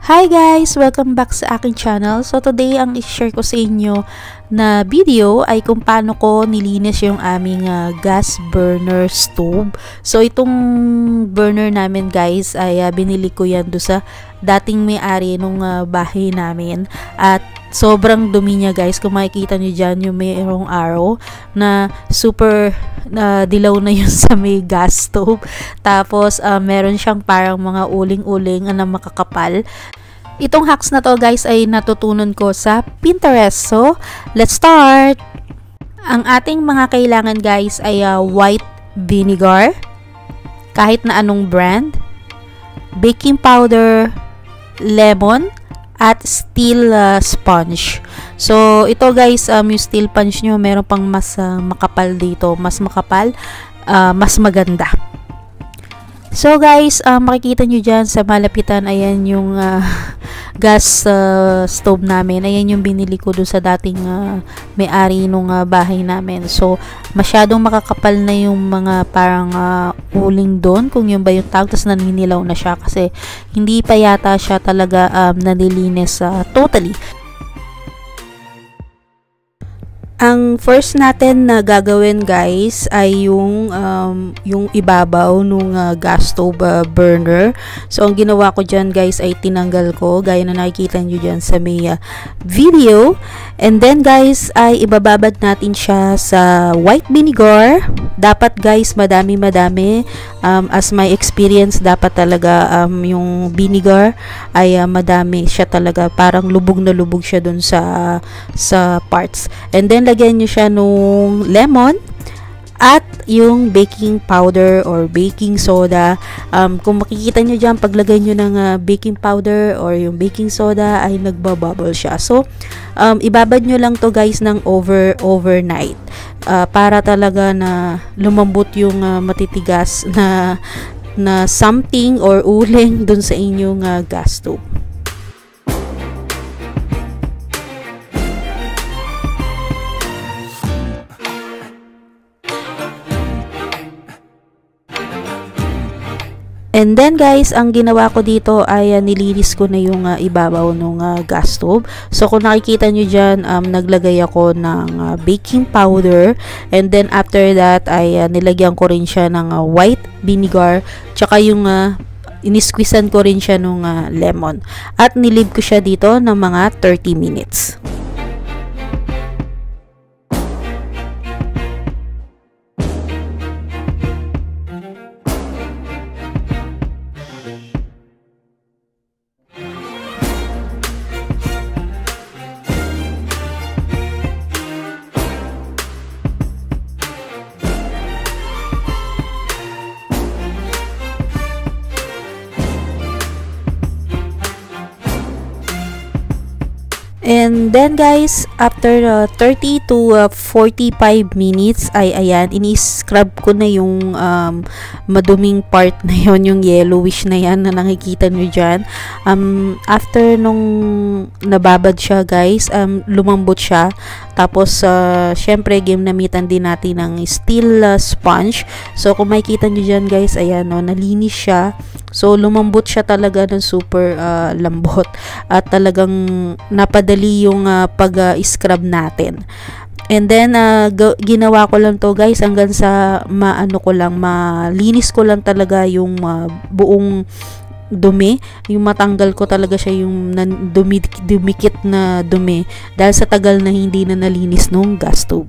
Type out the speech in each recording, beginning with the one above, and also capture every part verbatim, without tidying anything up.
Hi guys! Welcome back sa aking channel. So today ang i-share ko sa inyo na video ay kung paano ko nilinis yung aming uh, gas burner stove. So itong burner namin guys ay uh, binili ko yan do sa dating may-ari nung uh, bahay namin. At sobrang dumi niya guys. Kung makikita nyo dyan yung mayroong arrow na super uh, dilaw na yun sa may gas stove. Tapos uh, meron siyang parang mga uling-uling na makakapal. Itong hacks na to guys ay natutunan ko sa Pinterest. So, let's start! Ang ating mga kailangan guys ay uh, white vinegar, kahit na anong brand, baking powder, lemon, at steel uh, sponge. So, ito guys, um, yung steel sponge nyo, meron pang mas uh, makapal dito. Mas makapal, uh, mas maganda. So guys, uh, makikita nyo dyan sa malapitan, ayan yung uh, gas uh, stove namin. Ayan yung binili ko doon sa dating uh, may-ari nung uh, bahay namin. So, masyadong makakapal na yung mga parang uh, uling doon, kung yung ba yung tawag, tapos naninilaw na siya kasi hindi pa yata siya talaga um, nanilinis uh, totally. Ang first natin na gagawin guys ay yung um, yung ibabaw nung uh, gas stove uh, burner. So ang ginawa ko dyan guys ay tinanggal ko gaya na nakikita nyo dyan sa may uh, video. And then guys ay ibababad natin siya sa white vinegar. Dapat guys madami madami. Um, as my experience dapat talaga um, yung vinegar ay uh, madami siya talaga. Parang lubog na lubog siya dun sa, sa parts. And then lagyan nyo siya nung lemon at yung baking powder or baking soda. Um, kung makikita nyo dyan, paglagay nyo ng uh, baking powder or yung baking soda ay nagbabubble siya. So, um, ibabad nyo lang to guys ng over overnight. Uh, para talaga na lumambot yung uh, matitigas na, na something or uling dun sa inyong uh, gas stove. And then guys, ang ginawa ko dito ay uh, nilinis ko na yung uh, ibabaw ng uh, gas stove. So kung nakikita nyo dyan, um, naglagay ako ng uh, baking powder. And then after that ay uh, nilagyan ko rin siya ng uh, white vinegar. Tsaka yung uh, inisqueezan ko rin siya ng uh, lemon. At nilib ko siya dito ng mga thirty minutes. And then guys, after uh, thirty to forty-five minutes ay ayan, ini-scrub ko na yung um, maduming part na yon, yung yellowish na yan na nakikita nyo dyan. Um, after nung nababad siya guys, um, lumambot siya. Tapos uh, syempre ginamitan din natin ng steel uh, sponge. So kung makikita nyo dyan guys, ayan no, nalinis siya. So lumambot siya talaga ng super uh, lambot. At talagang napadali yung uh, pag-scrub uh, natin. And then uh, ginawa ko lang to guys hanggang sa maano ko lang, malinis ko lang talaga yung uh, buong dumi, yung matanggal ko talaga siya yung dumi, dumikit na dumi dahil sa tagal na hindi na nalinis nung gas stove.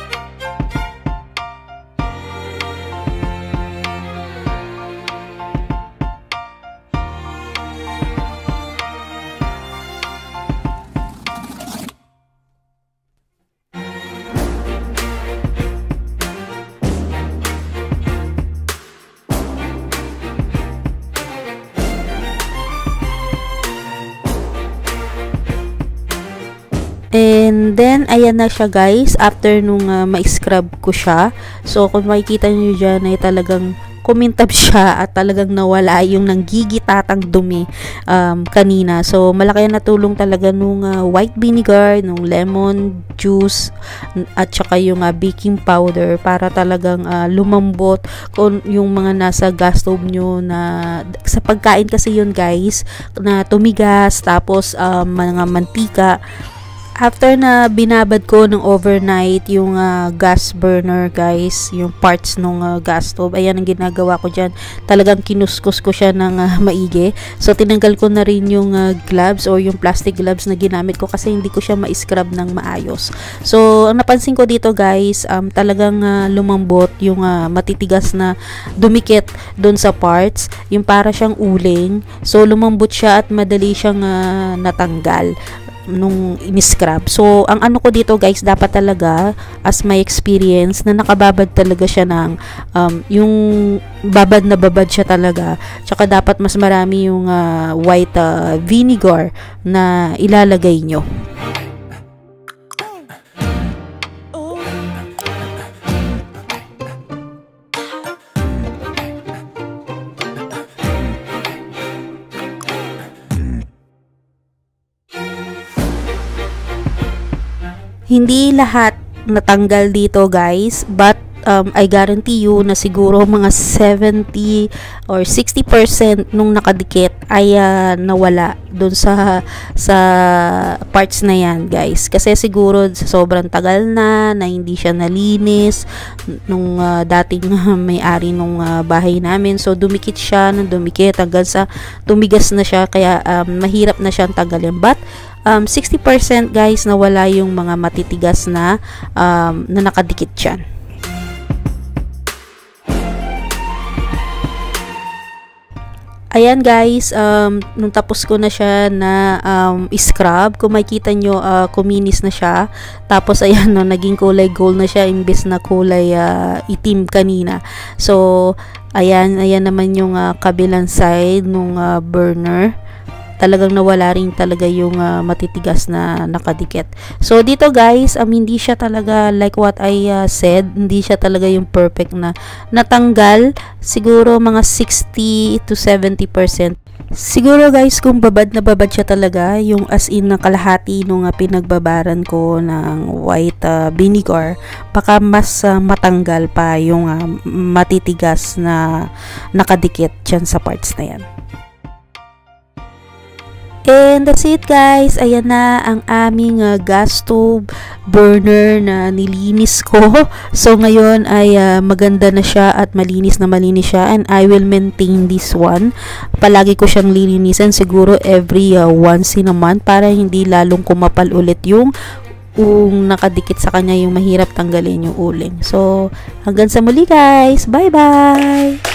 And then, ayan na siya guys, after nung uh, ma-scrub ko siya. So, kung makikita nyo dyan ay talagang kumintab siya at talagang nawala yung nanggigitatang dumi um, kanina. So malaki na tulong talaga nung uh, white vinegar, nung lemon juice at saka yung uh, baking powder para talagang uh, lumambot kung yung mga nasa gas stove nyo na sa pagkain kasi yun guys na tumigas tapos um, mga mantika. After na binabad ko ng overnight yung uh, gas burner guys, yung parts ng uh, gas stove, ayan ang ginagawa ko dyan. Talagang kinuskus ko siya ng uh, maigi. So tinanggal ko na rin yung uh, gloves or yung plastic gloves na ginamit ko kasi hindi ko siya ma-scrub ng maayos. So ang napansin ko dito guys, um, talagang uh, lumambot yung uh, matitigas na dumikit dun sa parts, yung para siyang uling. So lumambot siya at madali siyang uh, natanggal nung in-scrub. So, ang ano ko dito guys, dapat talaga as my experience na nakababad talaga siya ng um, yung babad na babad siya talaga. Tsaka dapat mas marami yung uh, white uh, vinegar na ilalagay nyo. Hindi lahat natanggal dito guys, but um, I guarantee you na siguro mga seventy or sixty percent nung nakadikit ay uh, nawala dun sa sa parts na yan guys. Kasi siguro sobrang tagal na na hindi siya nalinis nung uh, dating uh, may-ari nung uh, bahay namin. So dumikit siya ng dumikit hanggang sa tumigas na siya, kaya um, mahirap na siyang tanggalin. But Um, sixty percent guys nawala yung mga matitigas na um, na nakadikit dyan. Ayan guys, um, nung tapos ko na siya na um, scrub, kung makikita nyo, uh, kuminis na siya. Tapos ayan no, naging kulay gold na siya imbes na kulay uh, itim kanina. So ayan, ayan naman yung uh, kabilang side nung uh, burner. Talagang nawala rin talaga yung uh, matitigas na nakadikit. So dito guys, um, hindi siya talaga like what I uh, said, hindi siya talaga yung perfect na natanggal. Siguro mga sixty to seventy percent. Siguro guys, kung babad na babad siya talaga, yung as in na kalahati nung uh, pinagbabaran ko ng white uh, vinegar, baka mas uh, matanggal pa yung uh, matitigas na nakadikit dyan sa parts na yan. And that's it guys, ayan na ang aming uh, gas stove burner na nilinis ko. So ngayon ay uh, maganda na siya at malinis na malinis siya, and I will maintain this one. Palagi ko siyang lilinisan siguro every uh, once in a month para hindi lalong kumapal ulit yung kung nakadikit sa kanya, yung mahirap tanggalin yung uling. So hanggang sa muli guys, bye bye!